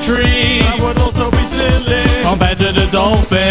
tree. That would also be silly compared to the dolphin.